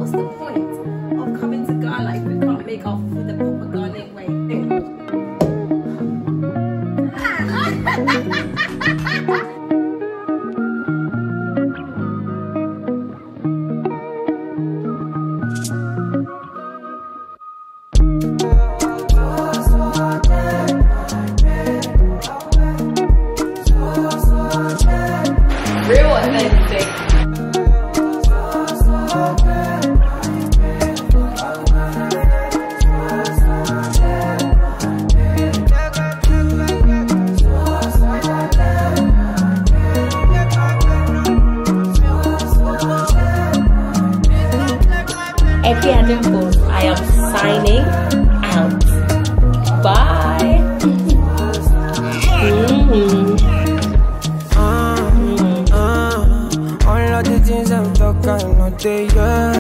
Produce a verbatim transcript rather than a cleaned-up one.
what's the point of coming to Ghana if we can't make our food the proper Ghanaian way? Real authentic. Akua Dimples, I am signing out. Bye. Mm-hmm. All of the things I'm talking, not they, yeah.